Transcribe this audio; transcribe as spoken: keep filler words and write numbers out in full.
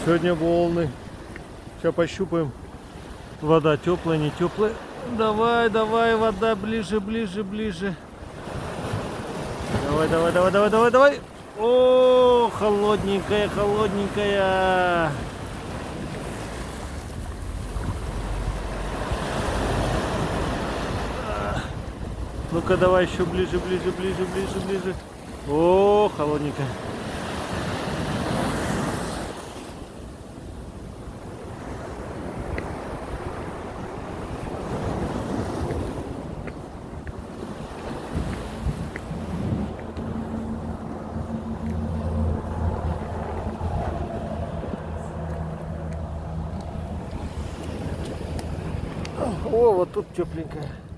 Сегодня волны. Сейчас пощупаем. Вода теплая, не теплая. Давай, давай, вода ближе, ближе, ближе. Давай, давай, давай, давай, давай, давай. О, холодненькая, холодненькая. Ну-ка, давай еще ближе, ближе, ближе, ближе, ближе. О, холодненькая. О, вот тут тепленькая.